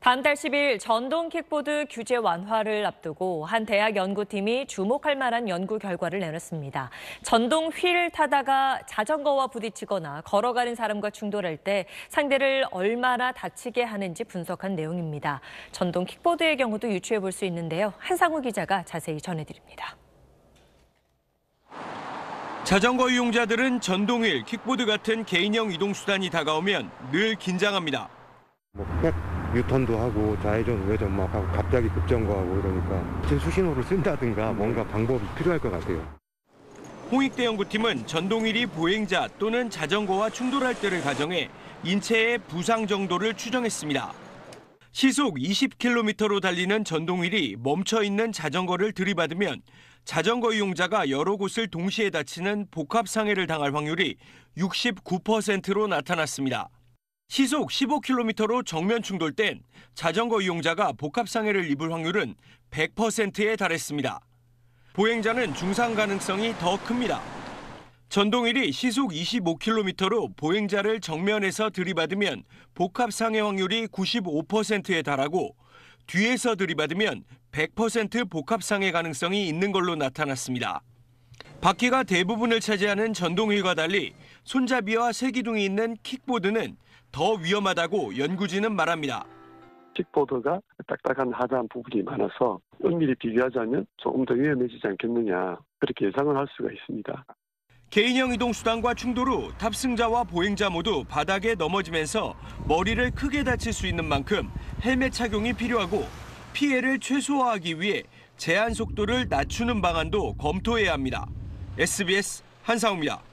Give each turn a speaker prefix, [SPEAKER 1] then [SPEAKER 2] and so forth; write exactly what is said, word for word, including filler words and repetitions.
[SPEAKER 1] 다음 달 십 일 전동 킥보드 규제 완화를 앞두고 한 대학 연구팀이 주목할 만한 연구 결과를 내놨습니다. 전동 휠을 타다가 자전거와 부딪히거나 걸어가는 사람과 충돌할 때 상대를 얼마나 다치게 하는지 분석한 내용입니다. 전동 킥보드의 경우도 유추해 볼 수 있는데요. 한상우 기자가 자세히 전해드립니다.
[SPEAKER 2] 자전거 이용자들은 전동휠, 킥보드 같은 개인형 이동수단이 다가오면 늘 긴장합니다.
[SPEAKER 3] 뭐 백 뉴턴도 하고 좌회전, 우회전 막 하고 갑자기 급정거하고 이러니까 수신호를 쓴다든가 뭔가 방법이 필요할 것 같아요.
[SPEAKER 2] 홍익대 연구팀은 전동휠이 보행자 또는 자전거와 충돌할 때를 가정해 인체의 부상 정도를 추정했습니다. 시속 이십 킬로미터로 달리는 전동휠이 멈춰있는 자전거를 들이받으면 자전거 이용자가 여러 곳을 동시에 다치는 복합상해를 당할 확률이 육십구 퍼센트로 나타났습니다. 시속 십오 킬로미터로 정면 충돌 땐 자전거 이용자가 복합상해를 입을 확률은 백 퍼센트에 달했습니다. 보행자는 중상 가능성이 더 큽니다. 전동휠이 시속 이십오 킬로미터로 보행자를 정면에서 들이받으면 복합상해 확률이 구십오 퍼센트에 달하고 뒤에서 들이받으면 백 퍼센트 복합상해 가능성이 있는 걸로 나타났습니다. 바퀴가 대부분을 차지하는 전동휠과 달리 손잡이와 세기둥이 있는 킥보드는 더 위험하다고 연구진은 말합니다.
[SPEAKER 4] 킥보드가 딱딱한 하자한 부분이 많아서 엄밀히 비교하자면 조금 더 위험해지지 않겠느냐, 그렇게 예상을 할 수가 있습니다.
[SPEAKER 2] 개인형 이동수단과 충돌 후 탑승자와 보행자 모두 바닥에 넘어지면서 머리를 크게 다칠 수 있는 만큼 헬멧 착용이 필요하고 피해를 최소화하기 위해 제한 속도를 낮추는 방안도 검토해야 합니다. 에스비에스 한상우입니다.